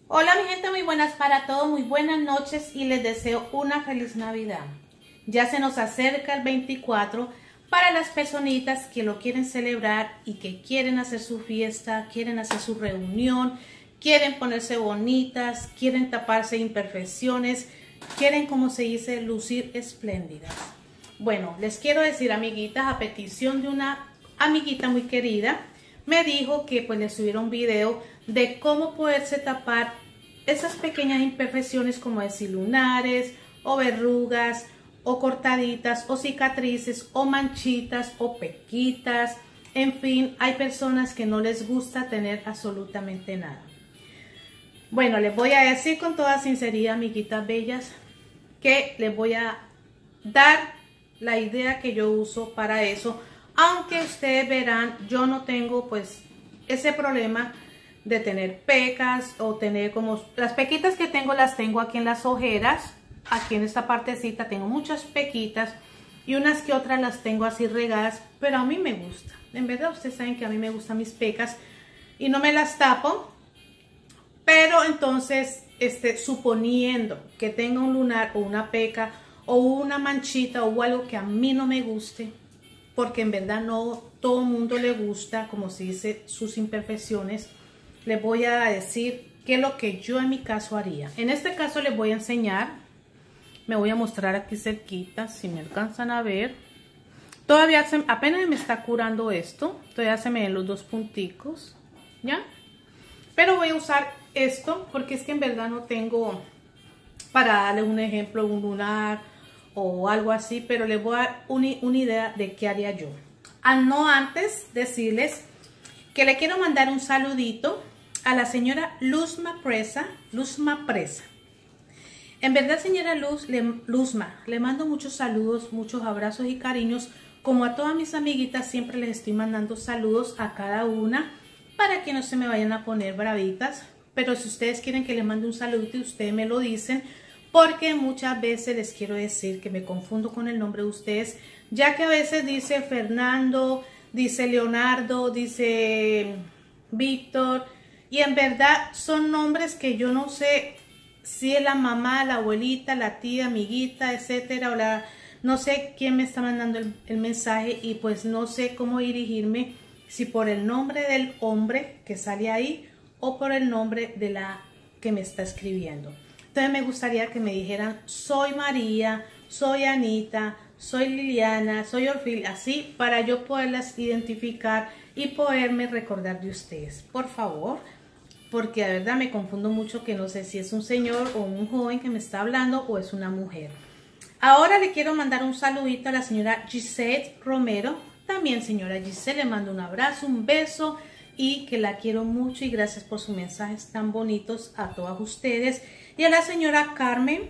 Hola mi gente, muy buenas para todos, muy buenas noches y les deseo una feliz Navidad. Ya se nos acerca el 24 para las personitas que lo quieren celebrar y que quieren hacer su fiesta, quieren hacer su reunión, quieren ponerse bonitas, quieren taparse imperfecciones, quieren, como se dice, lucir espléndidas. Bueno, les quiero decir, amiguitas, a petición de una amiguita muy querida, me dijo que pues le subiera un video de cómo poderse tapar esas pequeñas imperfecciones, como decir lunares o verrugas o cortaditas o cicatrices o manchitas o pequitas. En fin, hay personas que no les gusta tener absolutamente nada. Bueno, les voy a decir con toda sinceridad, amiguitas bellas, que les voy a dar la idea que yo uso para eso. Aunque ustedes verán, yo no tengo pues ese problema de tener pecas o tener como las pequitas que tengo, las tengo aquí en las ojeras, aquí en esta partecita tengo muchas pequitas y unas que otras las tengo así regadas, pero a mí me gusta. En verdad ustedes saben que a mí me gustan mis pecas y no me las tapo, pero entonces suponiendo que tenga un lunar o una peca o una manchita o algo que a mí no me guste, porque en verdad no todo el mundo le gusta, como se dice, sus imperfecciones, les voy a decir qué es lo que yo en mi caso haría. En este caso les voy a enseñar, me voy a mostrar aquí cerquita, si me alcanzan a ver. Todavía apenas me está curando esto, todavía se me ven los dos punticos, ¿ya? Pero voy a usar esto porque es que en verdad no tengo, para darles un ejemplo, un lunar o algo así, pero les voy a dar una idea de qué haría yo. No antes decirles que le quiero mandar un saludito a la señora Luzma Presa. En verdad, señora Luzma, le mando muchos saludos, muchos abrazos y cariños. Como a todas mis amiguitas, siempre les estoy mandando saludos a cada una para que no se me vayan a poner bravitas. Pero si ustedes quieren que les mande un saludito, ustedes me lo dicen, porque muchas veces les quiero decir que me confundo con el nombre de ustedes, ya que a veces dice Fernando, dice Leonardo, dice Víctor, y en verdad son nombres que yo no sé si es la mamá, la abuelita, la tía, amiguita, etcétera, o no sé quién me está mandando el mensaje y pues no sé cómo dirigirme, si por el nombre del hombre que sale ahí o por el nombre de la que me está escribiendo. Entonces me gustaría que me dijeran, soy María, soy Anita, soy Liliana, soy Orfil, así para yo poderlas identificar y poderme recordar de ustedes, por favor, porque de verdad me confundo mucho, que no sé si es un señor o un joven que me está hablando o es una mujer. Ahora le quiero mandar un saludito a la señora Gisette Romero. También, señora Gisette, le mando un abrazo, un beso y que la quiero mucho y gracias por sus mensajes tan bonitos a todas ustedes. Y a la señora Carmen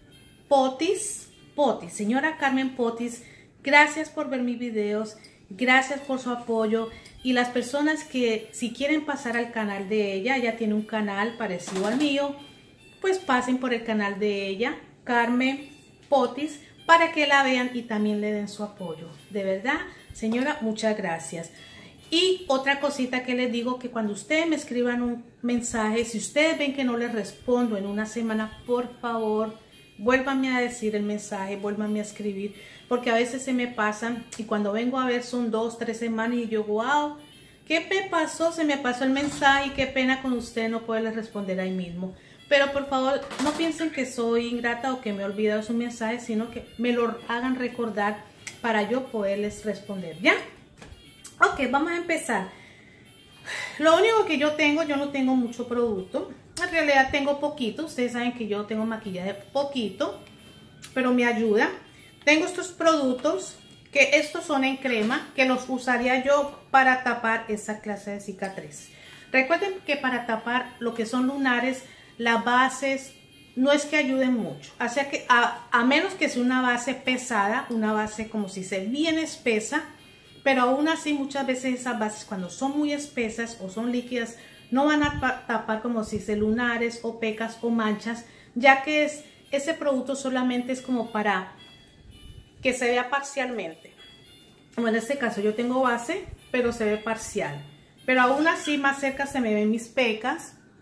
Potis, señora Carmen Potis, gracias por ver mis videos, gracias por su apoyo. Y las personas que si quieren pasar al canal de ella tiene un canal parecido al mío, pues pasen por el canal de ella, Carmen Potis, para que la vean y también le den su apoyo. De verdad, señora, muchas gracias. Y otra cosita que les digo, que cuando ustedes me escriban un mensaje, si ustedes ven que no les respondo en una semana, por favor, vuélvanme a decir el mensaje, vuélvanme a escribir, porque a veces se me pasan y cuando vengo a ver son 2, 3 semanas y yo, wow, ¿qué me pasó? Se me pasó el mensaje y qué pena con usted no poderles responder ahí mismo. Pero por favor, no piensen que soy ingrata o que me he olvidado su mensaje, sino que me lo hagan recordar para yo poderles responder, ¿ya? Ok, vamos a empezar. Lo único que yo no tengo mucho producto. En realidad tengo poquito. Ustedes saben que yo tengo maquillaje poquito, pero me ayuda. Tengo estos productos, que estos son en crema, que los usaría yo para tapar esa clase de cicatriz. Recuerden que para tapar lo que son lunares, las bases no es que ayuden mucho. O sea que a menos que sea una base pesada, una base como si se bien espesa, pero aún así muchas veces esas bases cuando son muy espesas o son líquidas no van a tapar como si se lunares o pecas o manchas, ya que ese producto solamente es como para que se vea parcialmente. Bueno, en este caso yo tengo base, pero se ve parcial. Pero aún así más cerca se me ven mis pecas.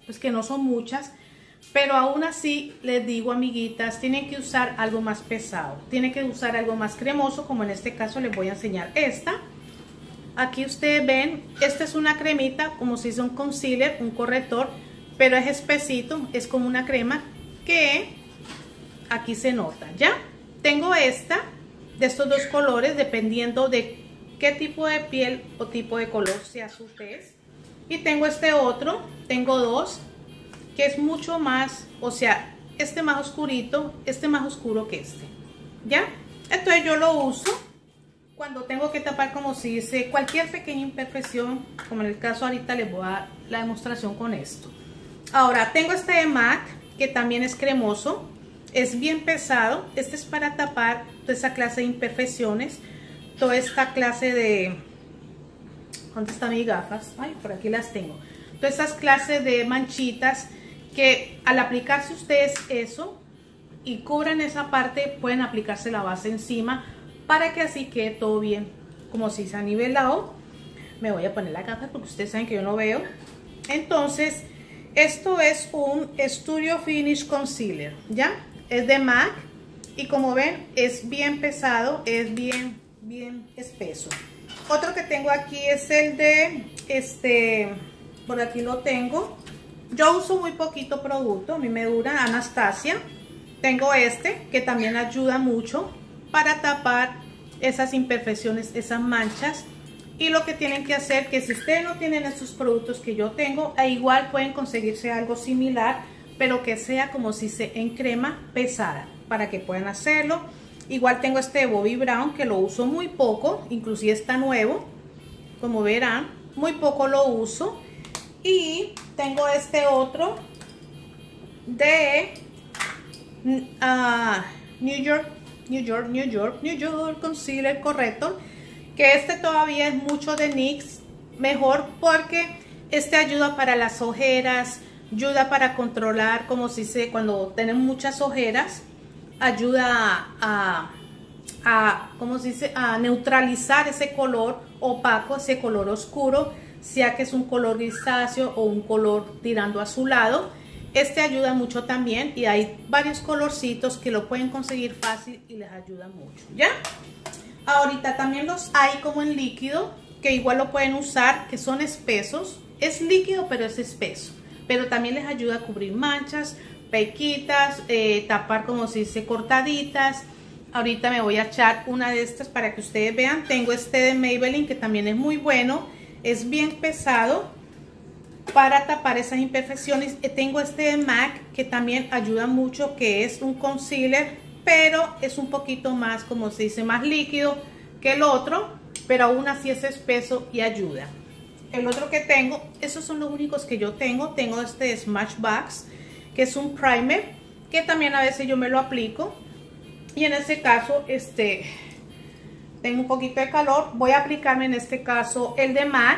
pues que no son muchas, pero aún así les digo, amiguitas, tienen que usar algo más pesado, tienen que usar algo más cremoso, como en este caso les voy a enseñar esta. Aquí ustedes ven, esta es una cremita, como si fuese un concealer, un corrector, pero es espesito, es como una crema que aquí se nota, ¿ya? Tengo esta, de estos dos colores, dependiendo de qué tipo de piel o tipo de color sea su tez. Y tengo este otro, tengo dos, que es mucho más, o sea, este más oscurito, este más oscuro que este, ¿ya? Entonces yo lo uso cuando tengo que tapar, como si dice, cualquier pequeña imperfección, como en el caso ahorita les voy a dar la demostración con esto. Ahora tengo este de MAC, que también es cremoso, es bien pesado. Este es para tapar toda esa clase de imperfecciones, toda esta clase de... ¿Dónde están mis gafas? Ay, por aquí las tengo. Todas esas clases de manchitas que al aplicarse ustedes eso y cubran esa parte, pueden aplicarse la base encima para que así quede todo bien, como si se ha nivelado. Me voy a poner la gafa porque ustedes saben que yo no veo. Entonces, esto es un Studio Finish Concealer, ¿ya? Es de MAC y como ven es bien pesado, es bien espeso. Otro que tengo aquí es el de, por aquí lo tengo. Yo uso muy poquito producto, a mí me dura Anastasia. Tengo este que también ayuda mucho para tapar esas imperfecciones, esas manchas. Y lo que tienen que hacer, que si ustedes no tienen estos productos que yo tengo, igual pueden conseguirse algo similar, pero que sea como si se en crema pesada, para que puedan hacerlo. Igual tengo este de Bobbi Brown, que lo uso muy poco, inclusive está nuevo, como verán, muy poco lo uso. Y tengo este otro de New York Concealer Corrector, que este todavía es mucho de NYX, mejor porque este ayuda para las ojeras, ayuda para controlar, como si se cuando tenemos muchas ojeras, ayuda como se dice, a neutralizar ese color opaco, ese color oscuro, sea que es un color grisáceo o un color tirando azulado. Este ayuda mucho también y hay varios colorcitos que lo pueden conseguir fácil y les ayuda mucho, ¿ya? Ahorita también los hay como en líquido, que igual lo pueden usar, que son espesos. Es líquido pero es espeso, pero también les ayuda a cubrir manchas, pequitas, tapar como si dice cortaditas. Ahorita me voy a echar una de estas para que ustedes vean. Tengo este de Maybelline que también es muy bueno, es bien pesado para tapar esas imperfecciones. Tengo este de MAC que también ayuda mucho, que es un concealer, pero es un poquito más, como se dice, más líquido que el otro, pero aún así es espeso y ayuda. El otro que tengo, esos son los únicos que yo tengo. Tengo este de Smashbox, que es un primer, que también a veces yo me lo aplico. Y en este caso, tengo un poquito de calor. Voy a aplicarme en este caso el de MAC.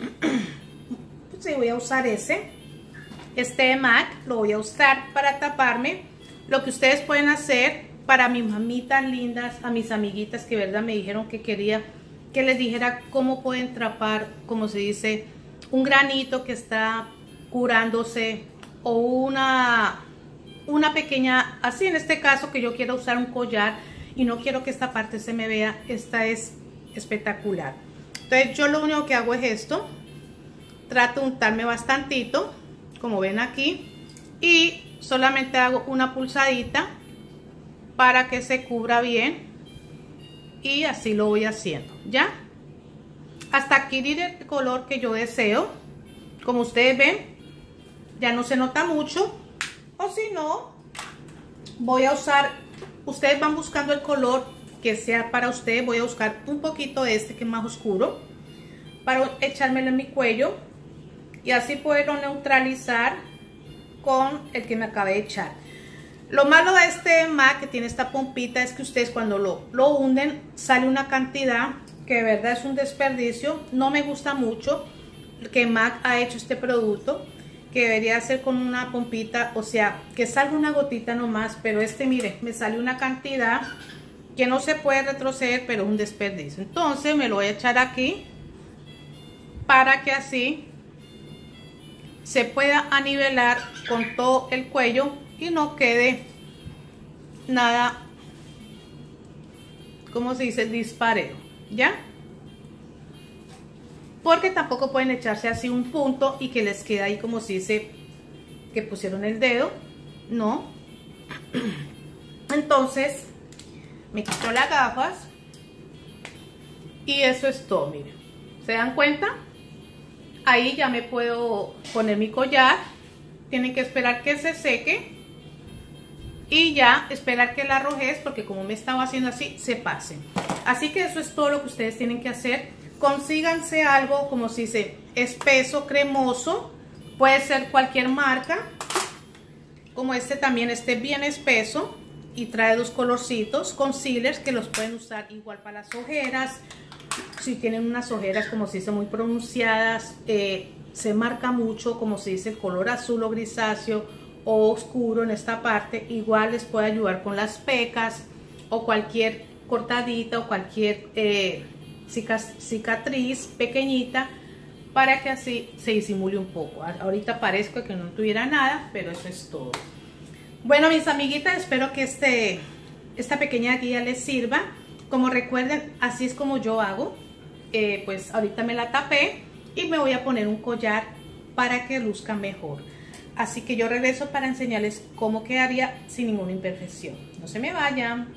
Sí, voy a usar ese. Este de MAC lo voy a usar para taparme. Lo que ustedes pueden hacer para mis mamitas lindas, a mis amiguitas que verdad me dijeron que quería que les dijera cómo pueden tapar, como se dice, un granito que está curándose, o una pequeña, así en este caso que yo quiero usar un collar y no quiero que esta parte se me vea. Esta es espectacular. Entonces yo lo único que hago es esto, trato de untarme bastantito, como ven aquí, y solamente hago una pulsadita para que se cubra bien, y así lo voy haciendo, ¿ya? Hasta adquirir el color que yo deseo. Como ustedes ven, ya no se nota mucho, o si no, voy a usar, ustedes van buscando el color que sea para ustedes. Voy a buscar un poquito de este que es más oscuro para echármelo en mi cuello y así poderlo neutralizar con el que me acabé de echar. Lo malo de este MAC, que tiene esta pompita, es que ustedes cuando lo hunden sale una cantidad que de verdad es un desperdicio. No me gusta mucho que MAC ha hecho este producto, que debería ser con una pompita, o sea, que salga una gotita nomás, pero mire, me sale una cantidad que no se puede retroceder, pero es un desperdicio. Entonces me lo voy a echar aquí para que así se pueda anivelar con todo el cuello y no quede nada, como se dice, disparejo, ¿ya? Porque tampoco pueden echarse así un punto y que les quede ahí como si dice que pusieron el dedo, no. Entonces me quito las gafas y eso es todo, miren. ¿Se dan cuenta? Ahí ya me puedo poner mi collar. Tienen que esperar que se seque y ya esperar que la rojez, porque como me estaba haciendo así, se pase. Así que eso es todo lo que ustedes tienen que hacer. Consíganse algo como si dice espeso, cremoso, puede ser cualquier marca, como este también, este bien espeso y trae dos colorcitos, concealers que los pueden usar igual para las ojeras. Si tienen unas ojeras como se dice muy pronunciadas, se marca mucho como se dice el color azul o grisáceo o oscuro en esta parte, igual les puede ayudar con las pecas o cualquier cortadita o cualquier cicatriz pequeñita, para que así se disimule un poco. Ahorita parezco que no tuviera nada, pero eso es todo. Bueno, mis amiguitas, espero que esta pequeña guía les sirva. Como recuerden, así es como yo hago. Pues ahorita me la tapé y me voy a poner un collar para que luzca mejor. Así que yo regreso para enseñarles cómo quedaría sin ninguna imperfección. No se me vayan.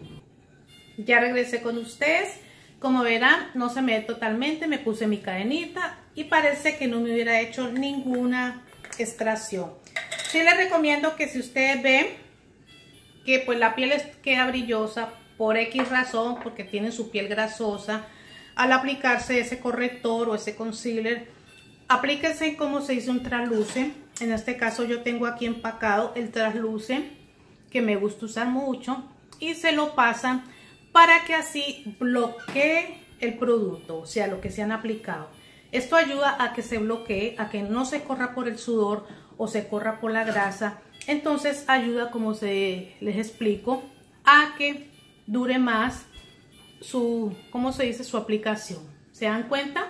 Ya regresé con ustedes. Como verán, no se me ve totalmente. Me puse mi cadenita y parece que no me hubiera hecho ninguna extracción. Sí les recomiendo que si ustedes ven que pues la piel queda brillosa por X razón, porque tienen su piel grasosa, al aplicarse ese corrector o ese concealer, aplíquense como se dice un trasluce. En este caso yo tengo aquí empacado el trasluce que me gusta usar mucho y se lo pasan para que así bloquee el producto, o sea, lo que se han aplicado. Esto ayuda a que se bloquee, a que no se corra por el sudor o se corra por la grasa. Entonces ayuda, como les explico, a que dure más ¿cómo se dice? Su aplicación. ¿Se dan cuenta?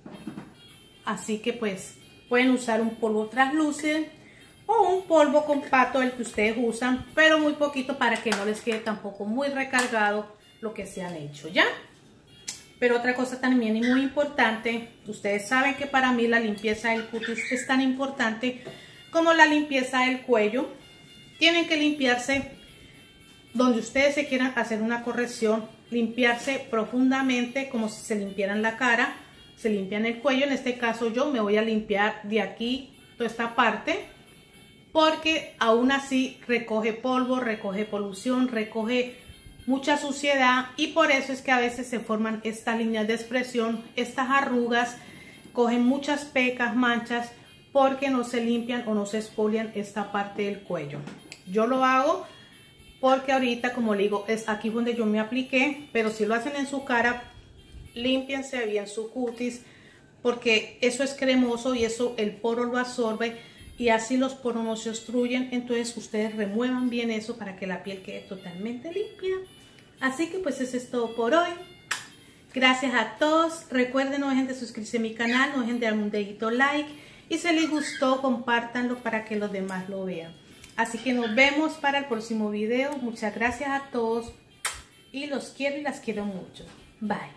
Así que pues pueden usar un polvo translúcido o un polvo compacto, el que ustedes usan, pero muy poquito para que no les quede tampoco muy recargado lo que se han hecho, ¿ya? Pero otra cosa también y muy importante, ustedes saben que para mí la limpieza del cutis es tan importante como la limpieza del cuello. Tienen que limpiarse donde ustedes se quieran hacer una corrección, limpiarse profundamente como si se limpiaran la cara, se limpian el cuello. En este caso yo me voy a limpiar de aquí toda esta parte, porque aún así recoge polvo, recoge polución, recoge mucha suciedad, y por eso es que a veces se forman estas líneas de expresión, estas arrugas, cogen muchas pecas, manchas, porque no se limpian o no se exfolian esta parte del cuello. Yo lo hago porque ahorita, como le digo, es aquí donde yo me apliqué, pero si lo hacen en su cara, límpiense bien su cutis, porque eso es cremoso y eso el poro lo absorbe y así los poros no se obstruyen. Entonces ustedes remuevan bien eso para que la piel quede totalmente limpia. Así que pues eso es todo por hoy. Gracias a todos. Recuerden, no dejen de suscribirse a mi canal, no dejen de darme un dedito like, y si les gustó, compártanlo para que los demás lo vean. Así que nos vemos para el próximo video. Muchas gracias a todos y los quiero y las quiero mucho. Bye.